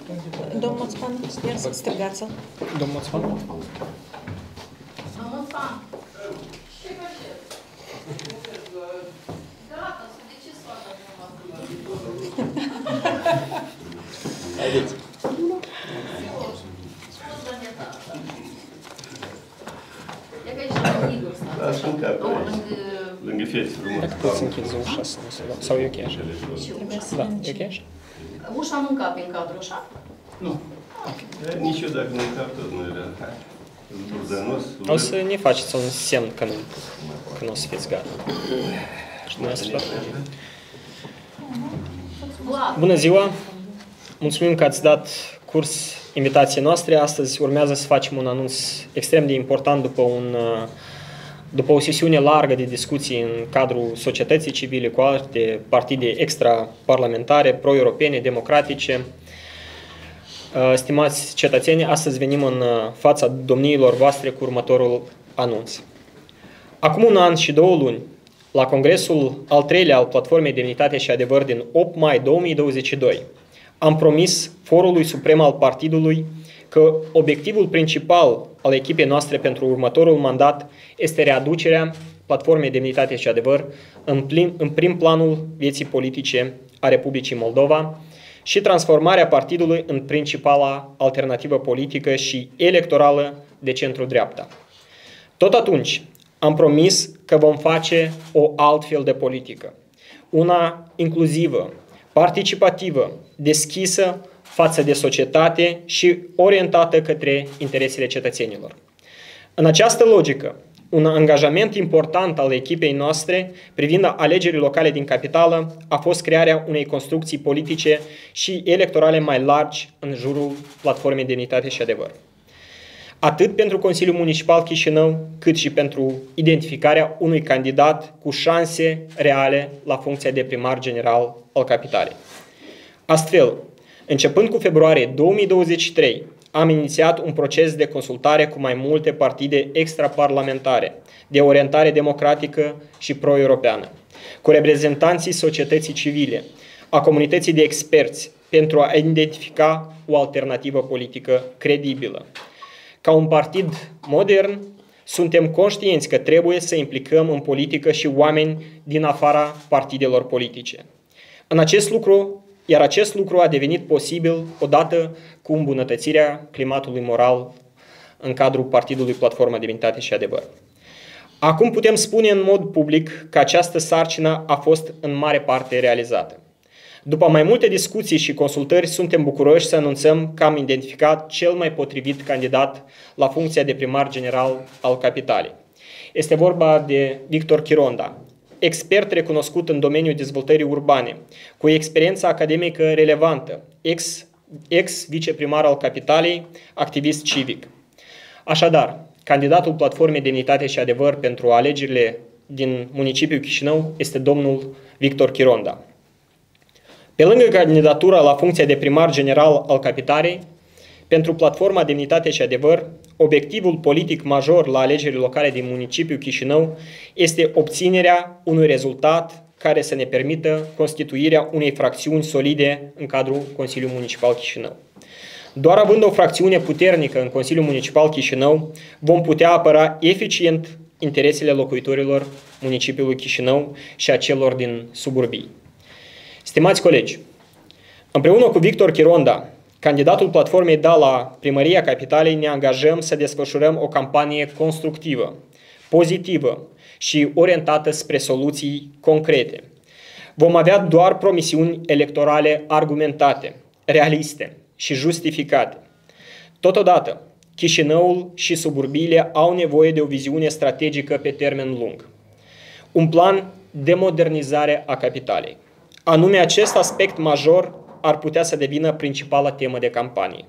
Domn Moțman, străgați-l. Domn Moțman? Domn Moțman, ce faceți? Gata, să decizi toată Haideți. Spus la neta asta. E că aici la Igor stă. Lângă fețe, frumos. Dacă poți să închizi ușa sau e ok așa? Trebuie să Da, fim e ok așa? Ușa nu încape în cadru, așa? Nu. Nici eu dacă nu încap, tot nu era. O să ne faceți un semn că nu o să fiți gata. Și dumneavoastră? Bună ziua! Mulțumim că ați dat curs invitației noastre. Astăzi urmează să facem un anunț extrem de important după o sesiune largă de discuții în cadrul societății civile cu alte partide extraparlamentare, pro-europene, democratice. Stimați cetățeni, astăzi venim în fața domniilor voastre cu următorul anunț. Acum un an și 2 luni, la congresul al 3-lea al Platformei Demnitate și Adevăr din 8 mai 2022, am promis Forului Suprem al Partidului că obiectivul principal al echipei noastre pentru următorul mandat este readucerea Platformei Demnitate și Adevăr în prim planul vieții politice a Republicii Moldova și transformarea partidului în principala alternativă politică și electorală de centru-dreapta. Tot atunci am promis că vom face o altfel de politică, una inclusivă, participativă, deschisă față de societate și orientată către interesele cetățenilor. În această logică, un angajament important al echipei noastre privind alegerile locale din capitală a fost crearea unei construcții politice și electorale mai largi în jurul Platformei Demnitate și Adevăr. Atât pentru Consiliul Municipal Chișinău, cât și pentru identificarea unui candidat cu șanse reale la funcția de primar general al capitalei. Astfel, începând cu februarie 2023, am inițiat un proces de consultare cu mai multe partide extraparlamentare de orientare democratică și pro-europeană, cu reprezentanții societății civile, a comunității de experți, pentru a identifica o alternativă politică credibilă. Ca un partid modern, suntem conștienți că trebuie să implicăm în politică și oameni din afara partidelor politice. Iar acest lucru a devenit posibil odată cu îmbunătățirea climatului moral în cadrul Partidului Platforma Demnitate și Adevăr. Acum putem spune în mod public că această sarcină a fost în mare parte realizată. După mai multe discuții și consultări, suntem bucuroși să anunțăm că am identificat cel mai potrivit candidat la funcția de primar general al capitalei. Este vorba de Victor Chironda, expert recunoscut în domeniul dezvoltării urbane, cu experiență academică relevantă, ex-viceprimar al capitalei, activist civic. Așadar, candidatul Platformei Demnitate și Adevăr pentru alegerile din municipiul Chișinău este domnul Victor Chironda. Pe lângă candidatura la funcția de primar general al capitalei, pentru Platforma Demnitate și Adevăr, obiectivul politic major la alegerile locale din municipiul Chișinău este obținerea unui rezultat care să ne permită constituirea unei fracțiuni solide în cadrul Consiliului Municipal Chișinău. Doar având o fracțiune puternică în Consiliul Municipal Chișinău, vom putea apăra eficient interesele locuitorilor municipiului Chișinău și a celor din suburbii. Stimați colegi, împreună cu Victor Chironda, candidatul Platformei la primăria capitalei, ne angajăm să desfășurăm o campanie constructivă, pozitivă și orientată spre soluții concrete. Vom avea doar promisiuni electorale argumentate, realiste și justificate. Totodată, Chișinăul și suburbiile au nevoie de o viziune strategică pe termen lung. Un plan de modernizare a capitalei. Anume, acest aspect major ar putea să devină principala temă de campanie.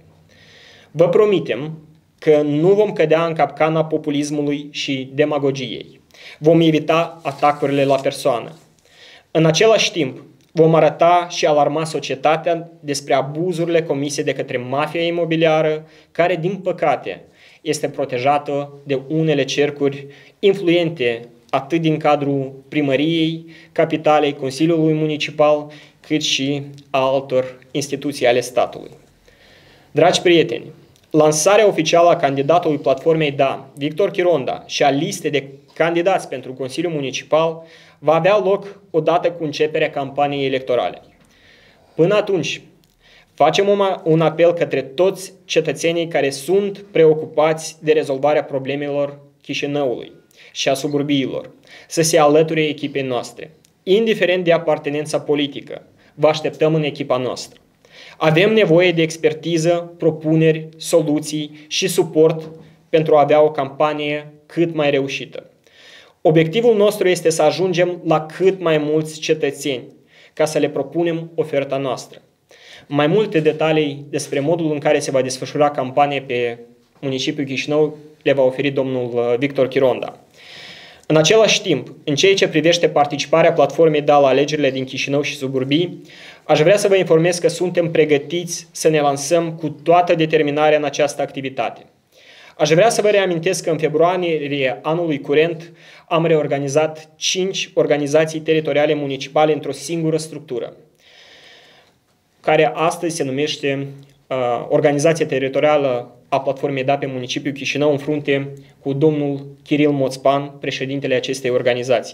Vă promitem că nu vom cădea în capcana populismului și demagogiei. Vom evita atacurile la persoană. În același timp, vom arăta și alarma societatea despre abuzurile comise de către mafia imobiliară, care, din păcate, este protejată de unele cercuri influente atât din cadrul primăriei capitalei, Consiliului Municipal, cât și a altor instituții ale statului. Dragi prieteni, lansarea oficială a candidatului platformei Da, Victor Chironda, și a listei de candidați pentru Consiliul Municipal va avea loc odată cu începerea campaniei electorale. Până atunci, facem un apel către toți cetățenii care sunt preocupați de rezolvarea problemelor Chișinăului și a suburbiilor să se alăture echipei noastre. Indiferent de apartenența politică, vă așteptăm în echipa noastră. Avem nevoie de expertiză, propuneri, soluții și suport pentru a avea o campanie cât mai reușită. Obiectivul nostru este să ajungem la cât mai mulți cetățeni ca să le propunem oferta noastră. Mai multe detalii despre modul în care se va desfășura campania pe municipiul Chișinău le va oferi domnul Victor Chironda. În același timp, în ceea ce privește participarea platformei Da la alegerile din Chișinău și suburbii, aș vrea să vă informez că suntem pregătiți să ne lansăm cu toată determinarea în această activitate. Aș vrea să vă reamintesc că în februarie anului curent am reorganizat 5 organizații teritoriale municipale într-o singură structură, care astăzi se numește Organizația Teritorială a Platformei Da pe municipiul Chișinău, în frunte cu domnul Chiril Moțpan, președintele acestei organizații.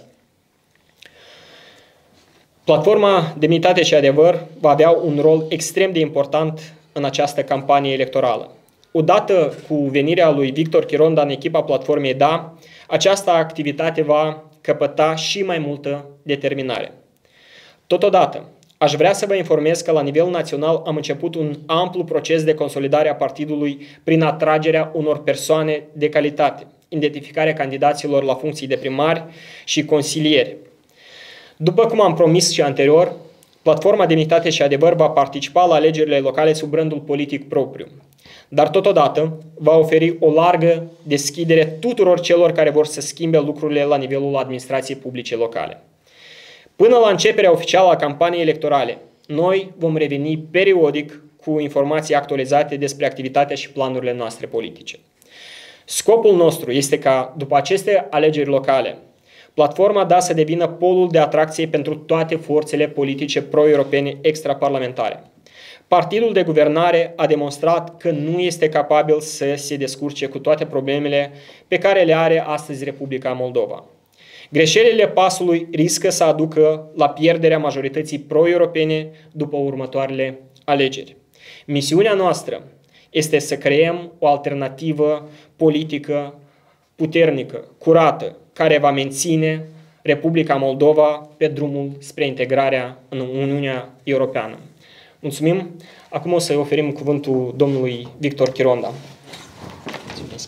Platforma Demnitate și Adevăr va avea un rol extrem de important în această campanie electorală. Odată cu venirea lui Victor Chironda în echipa Platformei Da, această activitate va căpăta și mai multă determinare. Totodată, aș vrea să vă informez că la nivel național am început un amplu proces de consolidare a partidului prin atragerea unor persoane de calitate, identificarea candidaților la funcții de primari și consilieri. După cum am promis și anterior, Platforma Demnitate și Adevăr va participa la alegerile locale sub brandul politic propriu, dar totodată va oferi o largă deschidere tuturor celor care vor să schimbe lucrurile la nivelul administrației publice locale. Până la începerea oficială a campaniei electorale, noi vom reveni periodic cu informații actualizate despre activitatea și planurile noastre politice. Scopul nostru este ca, după aceste alegeri locale, Platforma Da să devină polul de atracție pentru toate forțele politice pro-europene extraparlamentare. Partidul de guvernare a demonstrat că nu este capabil să se descurce cu toate problemele pe care le are astăzi Republica Moldova. Greșelile PAS-ului riscă să aducă la pierderea majorității pro-europene după următoarele alegeri. Misiunea noastră este să creăm o alternativă politică puternică, curată, care va menține Republica Moldova pe drumul spre integrarea în Uniunea Europeană. Mulțumim! Acum o să-i oferim cuvântul domnului Victor Chironda. Mulțumesc!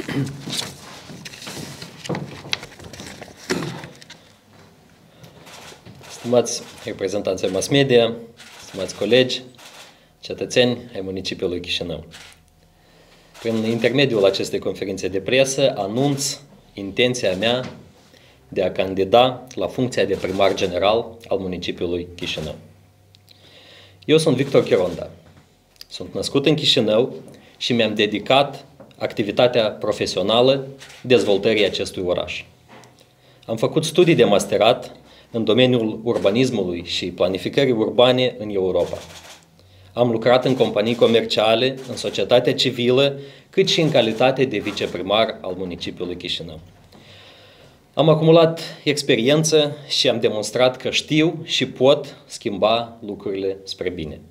Stimați reprezentanți ai mass media, stimați colegi, cetățeni ai municipiului Chișinău. Prin intermediul acestei conferințe de presă anunț intenția mea de a candida la funcția de primar general al municipiului Chișinău. Eu sunt Victor Chironda. Sunt născut în Chișinău și mi-am dedicat activitatea profesională dezvoltării acestui oraș. Am făcut studii de masterat în domeniul urbanismului și planificării urbane în Europa. Am lucrat în companii comerciale, în societatea civilă, cât și în calitate de viceprimar al municipiului Chișinău. Am acumulat experiență și am demonstrat că știu și pot schimba lucrurile spre bine.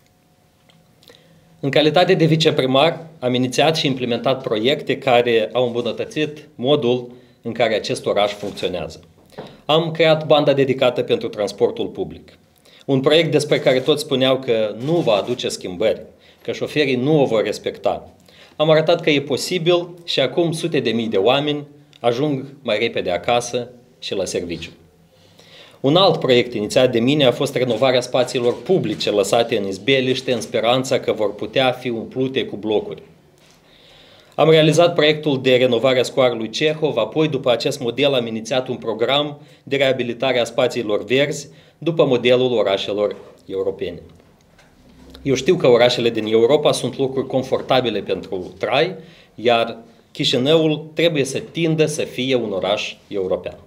În calitate de viceprimar, am inițiat și implementat proiecte care au îmbunătățit modul în care acest oraș funcționează. Am creat banda dedicată pentru transportul public. Un proiect despre care toți spuneau că nu va aduce schimbări, că șoferii nu o vor respecta. Am arătat că e posibil și acum sute de mii de oameni ajung mai repede acasă și la serviciu. Un alt proiect inițiat de mine a fost renovarea spațiilor publice lăsate în izbeliște în speranța că vor putea fi umplute cu blocuri. Am realizat proiectul de renovare a scoarului Cehov, apoi după acest model am inițiat un program de reabilitare a spațiilor verzi după modelul orașelor europene. Eu știu că orașele din Europa sunt locuri confortabile pentru trai, iar Chișinăul trebuie să tindă să fie un oraș european.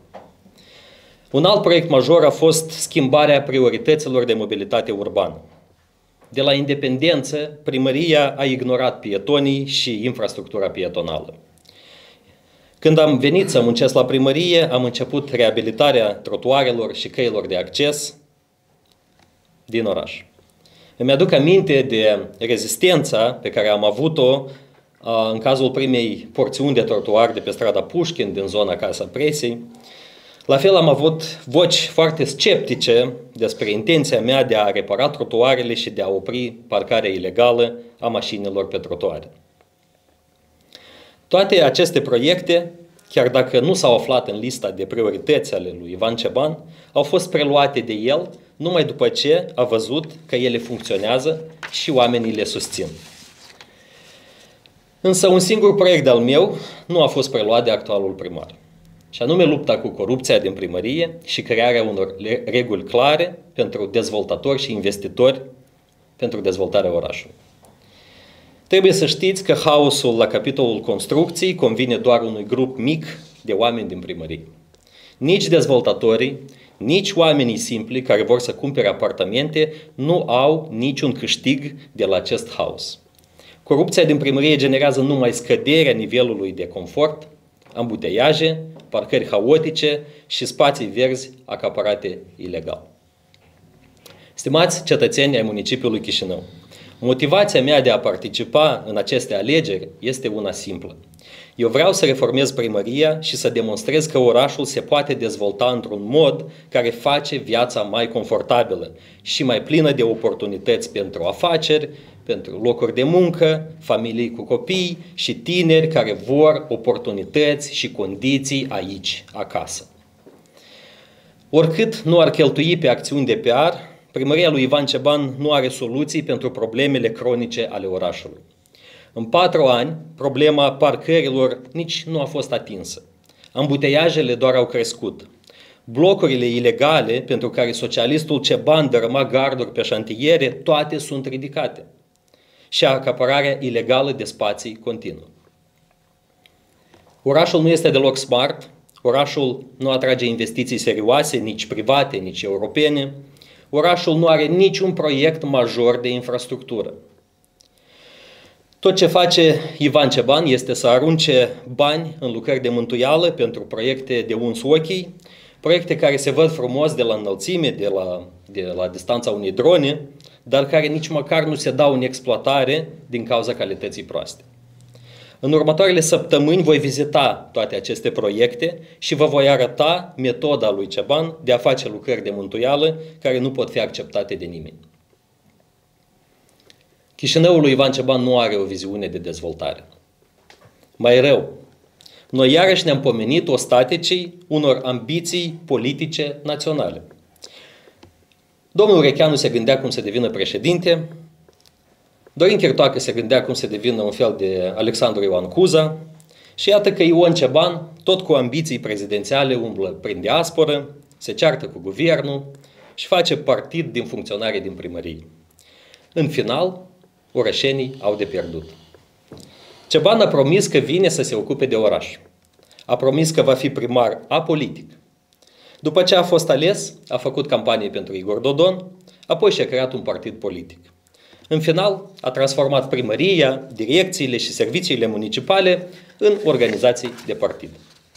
Un alt proiect major a fost schimbarea priorităților de mobilitate urbană. de la independență, primăria a ignorat pietonii și infrastructura pietonală. Când am venit să muncesc la primărie, am început reabilitarea trotuarelor și căilor de acces din oraș. Îmi aduc aminte de rezistența pe care am avut-o în cazul primei porțiuni de trotuar de pe strada Pușkin, din zona Casa Presei. La fel am avut voci foarte sceptice despre intenția mea de a repara trotuarele și de a opri parcarea ilegală a mașinilor pe trotuare. Toate aceste proiecte, chiar dacă nu s-au aflat în lista de priorități ale lui Ivan Ceban, au fost preluate de el numai după ce a văzut că ele funcționează și oamenii le susțin. Însă un singur proiect al meu nu a fost preluat de actualul primar, și anume lupta cu corupția din primărie și crearea unor reguli clare pentru dezvoltatori și investitori pentru dezvoltarea orașului. Trebuie să știți că haosul la capitolul construcții convine doar unui grup mic de oameni din primărie. Nici dezvoltatorii, nici oamenii simpli care vor să cumpere apartamente nu au niciun câștig de la acest haos. Corupția din primărie generează numai scăderea nivelului de confort, ambuteiaje, parcări haotice și spații verzi acaparate ilegal. Stimați cetățeni ai municipiului Chișinău, motivația mea de a participa în aceste alegeri este una simplă. Eu vreau să reformez primăria și să demonstrez că orașul se poate dezvolta într-un mod care face viața mai confortabilă și mai plină de oportunități pentru afaceri, pentru locuri de muncă, familii cu copii și tineri care vor oportunități și condiții aici, acasă. Oricât nu ar cheltui pe acțiuni de PR, primăria lui Ivan Ceban nu are soluții pentru problemele cronice ale orașului. În 4 ani, problema parcărilor nici nu a fost atinsă. Ambuteiajele doar au crescut. Blocurile ilegale pentru care socialistul Ceban dărâma garduri pe șantiere, toate sunt ridicate. Și acapararea ilegală de spații continuă. Orașul nu este deloc smart, orașul nu atrage investiții serioase, nici private, nici europene. Orașul nu are niciun proiect major de infrastructură. Tot ce face Ivan Ceban este să arunce bani în lucrări de mântuială pentru proiecte de uns ochii, proiecte care se văd frumos de la înălțime, de la distanța unei drone, dar care nici măcar nu se dau în exploatare din cauza calității proaste. În următoarele săptămâni voi vizita toate aceste proiecte și vă voi arăta metoda lui Ceban de a face lucrări de mântuială care nu pot fi acceptate de nimeni. Chișinăul lui Ivan Ceban nu are o viziune de dezvoltare. Mai rău, noi iarăși ne-am pomenit ostaticii unor ambiții politice naționale. Domnul Urecheanu se gândea cum să devină președinte, Dorin Chirtoacă se gândea cum să devină un fel de Alexandru Ioan Cuza și iată că Ion Ceban, tot cu ambiții prezidențiale, umblă prin diasporă, se ceartă cu guvernul și face partid din funcționare din primărie. În final, orășenii au de pierdut. Ceban a promis că vine să se ocupe de oraș. A promis că va fi primar apolitic. După ce a fost ales, a făcut campanie pentru Igor Dodon, apoi și-a creat un partid politic. În final, a transformat primăria, direcțiile și serviciile municipale în organizații de partid.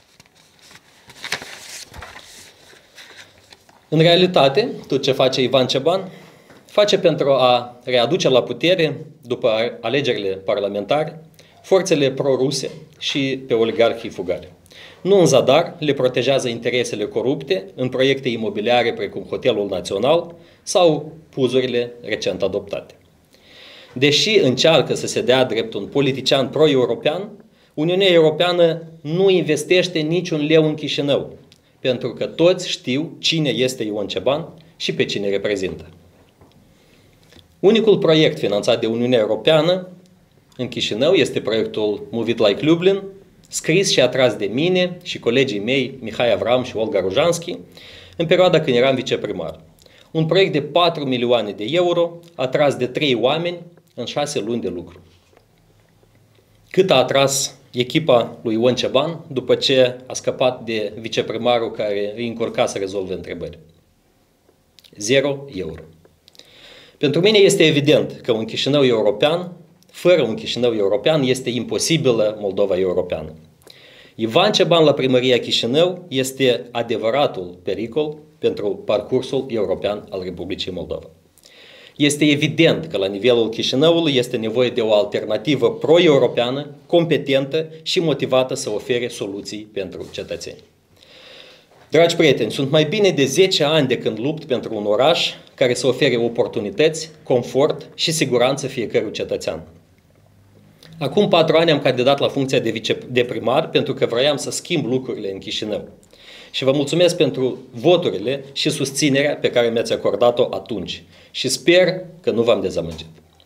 În realitate, tot ce face Ivan Ceban, face pentru a readuce la putere, după alegerile parlamentare, forțele pro-ruse și pe oligarhii fugari. Nu în zadar le protejează interesele corupte în proiecte imobiliare precum Hotelul Național sau puzurile recent adoptate. Deși încearcă să se dea drept un politician pro-european, Uniunea Europeană nu investește niciun leu în Chișinău, pentru că toți știu cine este Ion Ceban și pe cine reprezintă. Unicul proiect finanțat de Uniunea Europeană în Chișinău este proiectul Move It Like Lublin, scris și atras de mine și colegii mei, Mihai Avram și Olga Rujanski, în perioada când eram viceprimar. Un proiect de 4 milioane de euro, atras de 3 oameni în 6 luni de lucru. Cât a atras echipa lui Ion Ceban după ce a scăpat de viceprimarul care îi încurca să rezolve întrebări? 0 euro. Pentru mine este evident că un Chișinău european, fără un Chișinău european, este imposibilă Moldova europeană. Ivan Ceban la primăria Chișinău este adevăratul pericol pentru parcursul european al Republicii Moldova. Este evident că la nivelul Chișinăului este nevoie de o alternativă pro-europeană, competentă și motivată să ofere soluții pentru cetățeni. Dragi prieteni, sunt mai bine de 10 ani de când lupt pentru un oraș care să ofere oportunități, confort și siguranță fiecărui cetățean. Acum 4 ani am candidat la funcția de primar pentru că vroiam să schimb lucrurile în Chișinău. Și vă mulțumesc pentru voturile și susținerea pe care mi-ați acordat-o atunci. Și sper că nu v-am dezamăgit.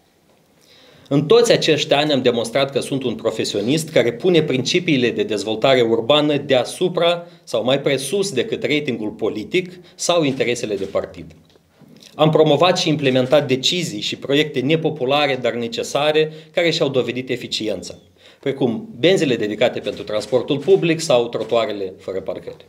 În toți acești ani am demonstrat că sunt un profesionist care pune principiile de dezvoltare urbană deasupra sau mai presus decât ratingul politic sau interesele de partid. Am promovat și implementat decizii și proiecte nepopulare, dar necesare, care și-au dovedit eficiența, precum benzile dedicate pentru transportul public sau trotuarele fără parcări.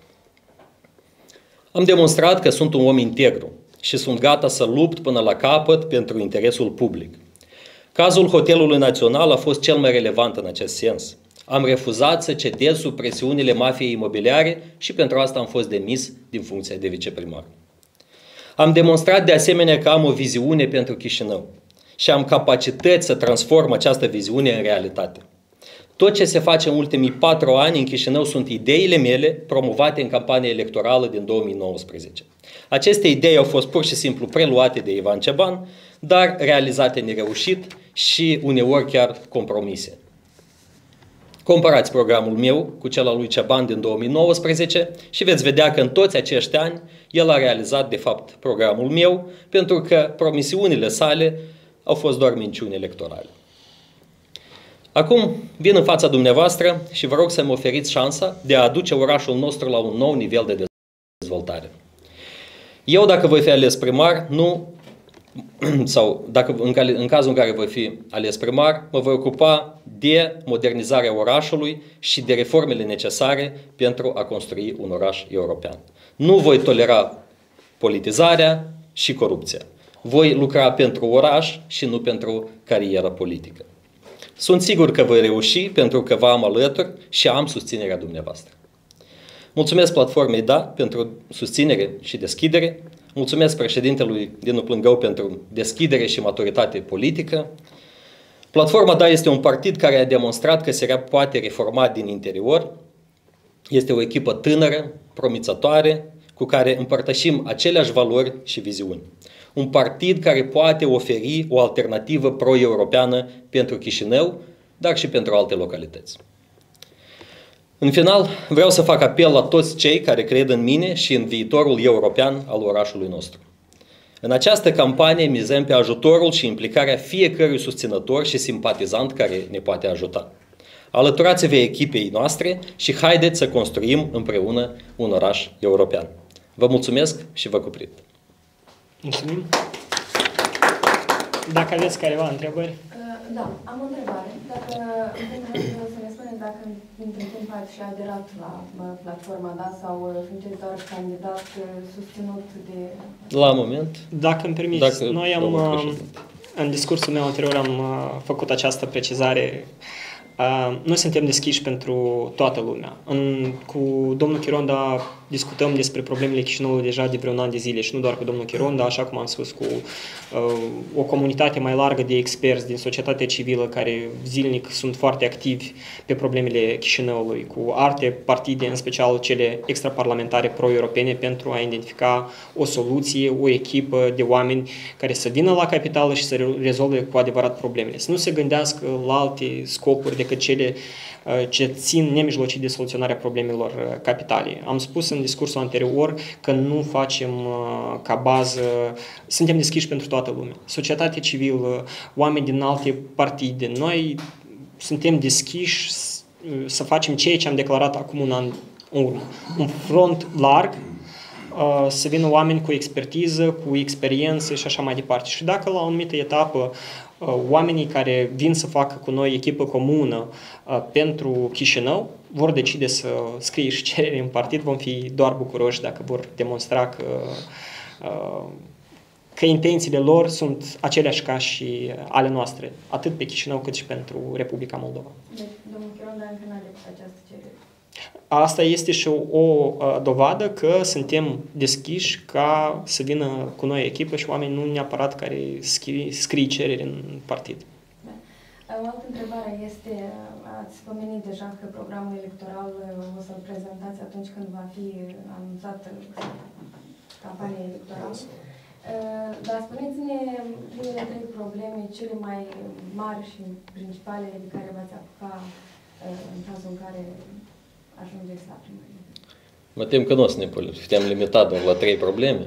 Am demonstrat că sunt un om integru și sunt gata să lupt până la capăt pentru interesul public. Cazul Hotelului Național a fost cel mai relevant în acest sens. Am refuzat să cedez sub presiunile mafiei imobiliare și pentru asta am fost demis din funcția de viceprimar. Am demonstrat de asemenea că am o viziune pentru Chișinău și am capacități să transform această viziune în realitate. Tot ce se face în ultimii 4 ani în Chișinău sunt ideile mele promovate în campania electorală din 2019. Aceste idei au fost pur și simplu preluate de Ivan Ceban, dar realizate nereușit și uneori chiar compromise. Comparați programul meu cu cel al lui Ceban din 2019 și veți vedea că în toți acești ani el a realizat de fapt programul meu, pentru că promisiunile sale au fost doar minciuni electorale. Acum vin în fața dumneavoastră și vă rog să-mi oferiți șansa de a aduce orașul nostru la un nou nivel de dezvoltare. Eu, dacă voi fi ales primar, în cazul în care voi fi ales primar, mă voi ocupa de modernizarea orașului și de reformele necesare pentru a construi un oraș european. Nu voi tolera politizarea și corupția. Voi lucra pentru oraș și nu pentru carieră politică. Sunt sigur că voi reuși pentru că vă am alături și am susținerea dumneavoastră. Mulțumesc platformei DA pentru susținere și deschidere. Mulțumesc președintelui Dinu Plângău pentru deschidere și maturitate politică. Platforma DA este un partid care a demonstrat că se poate reforma din interior. Este o echipă tânără, promițătoare, cu care împărtășim aceleași valori și viziuni. Un partid care poate oferi o alternativă pro-europeană pentru Chișinău, dar și pentru alte localități. În final, vreau să fac apel la toți cei care cred în mine și în viitorul european al orașului nostru. În această campanie mizăm pe ajutorul și implicarea fiecărui susținător și simpatizant care ne poate ajuta. Alăturați-vă echipei noastre și haideți să construim împreună un oraș european. Vă mulțumesc și vă cuprind. Mulțumim. Dacă aveți careva întrebări? Da, am o întrebare. Dacă, în primul rând, să ne spuneți dacă între timp ați și aderat la platforma, da? Sau sunteți doar candidat susținut de... La moment. Dacă îmi permiți, noi în discursul meu anterior am făcut această precizare. Noi suntem deschiși pentru toată lumea. Cu domnul Chironda discutăm despre problemele Chișinăului deja de vreun an de zile și nu doar cu domnul Chironda, așa cum am spus, cu o comunitate mai largă de experți din societatea civilă care zilnic sunt foarte activi pe problemele Chișinăului, cu alte partide, în special cele extraparlamentare pro-europene, pentru a identifica o soluție, o echipă de oameni care să vină la capitală și să rezolve cu adevărat problemele. Să nu se gândească la alte scopuri decât cele ce țin nemijlocit de soluționarea problemelor capitale. Am spus în discursul anterior că nu facem ca bază, suntem deschiși pentru toată lumea. Societatea civilă, oameni din alte partide, noi suntem deschiși să facem ceea ce am declarat acum un an în urmă. Un front larg, să vină oameni cu expertiză, cu experiență și așa mai departe. Și dacă la o anumită etapă oamenii care vin să facă cu noi echipă comună pentru Chișinău vor decide să scrie și cerere în partid, vom fi doar bucuroși dacă vor demonstra că că intențiile lor sunt aceleași ca și ale noastre, atât pe Chișinău cât și pentru Republica Moldova. Deci, domnul Chironda încă n-a depus această cerere. Asta este și o dovadă că suntem deschiși ca să vină cu noi echipă și oameni nu neapărat care scrie cereri în partid. O altă întrebare este, ați pomenit deja că programul electoral o să-l prezentați atunci când va fi anunțată campania electorală. Dar spuneți-ne primele 3 probleme cele mai mari și principale de care v-ați apuca în cazul în care ajungeți la primărie. Mă tem că nu o să ne putem limita doar la 3 probleme.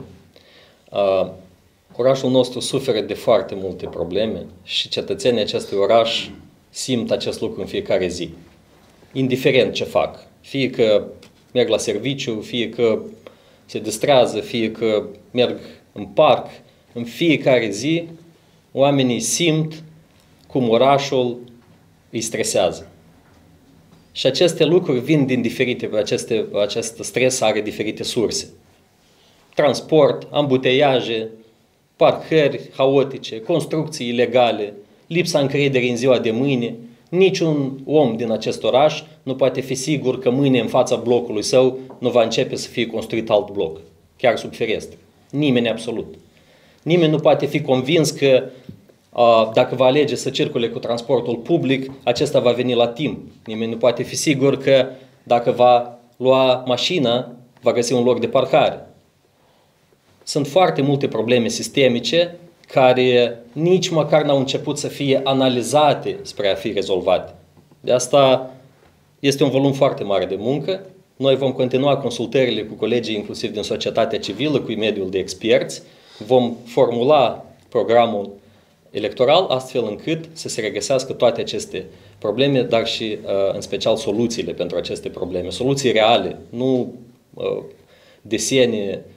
Orașul nostru suferă de foarte multe probleme și cetățenii acestui oraș simt acest lucru în fiecare zi. Indiferent ce fac. Fie că merg la serviciu, fie că se distrează, fie că merg în parc, în fiecare zi oamenii simt cum orașul îi stresează. Și aceste lucruri vin din diferite, acest stres are diferite surse. Transport, ambuteiaje, parcări haotice, construcții ilegale, lipsa încrederii în ziua de mâine. Niciun om din acest oraș nu poate fi sigur că mâine în fața blocului său nu va începe să fie construit alt bloc, chiar sub fereastră. Nimeni absolut. Nimeni nu poate fi convins că dacă va alege să circule cu transportul public, acesta va veni la timp. Nimeni nu poate fi sigur că dacă va lua mașina, va găsi un loc de parcare. Sunt foarte multe probleme sistemice care nici măcar n-au început să fie analizate spre a fi rezolvate. De asta este un volum foarte mare de muncă. Noi vom continua consultările cu colegii, inclusiv din societatea civilă, cu mediul de experți. Vom formula programul electoral astfel încât să se regăsească toate aceste probleme, dar și în special soluțiile pentru aceste probleme. Soluții reale, nu desene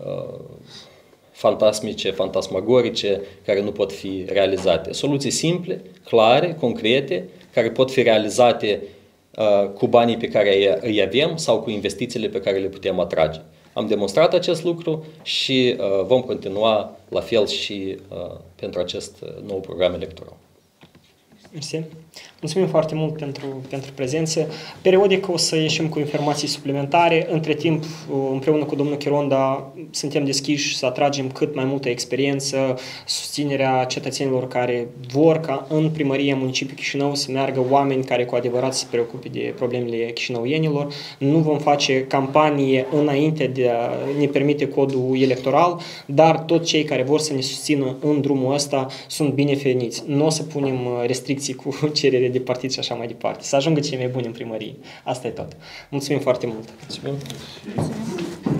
fantasmice, fantasmagorice, care nu pot fi realizate. Soluții simple, clare, concrete, care pot fi realizate cu banii pe care îi avem sau cu investițiile pe care le putem atrage. Am demonstrat acest lucru și vom continua la fel și pentru acest nou program electoral. Mersi. Mulțumim foarte mult pentru prezență. Periodic o să ieșim cu informații suplimentare. Între timp, împreună cu domnul Chironda, suntem deschiși să atragem cât mai multă experiență, susținerea cetățenilor care vor ca în primăria municipiului Chișinău să meargă oameni care cu adevărat se preocupe de problemele chișinăuienilor. Nu vom face campanie înainte de a ne permite codul electoral, dar toți cei care vor să ne susțină în drumul ăsta sunt bineveniți. Nu o să punem restricții cu cerere de partid și așa mai departe. Să ajungă cei mai buni în primărie. Asta e tot. Mulțumim foarte mult! Mulțumim!